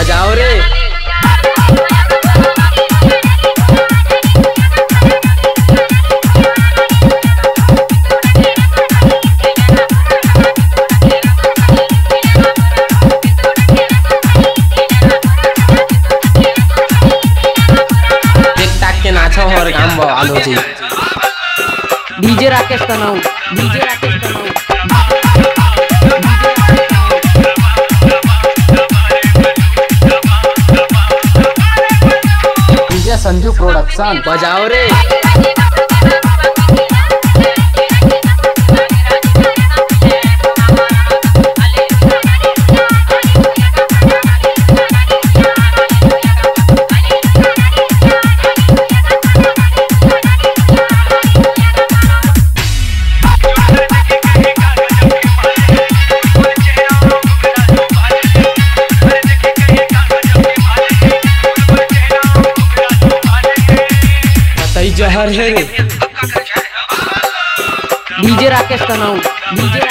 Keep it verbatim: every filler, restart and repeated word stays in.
बजाओ रे। और गांव आलो जी DJ Rakesh Tanau DJ Rakesh Tanau DJ Sanju production बजाओ रे। जहर है डीजे राकेश तनाऊ डीजे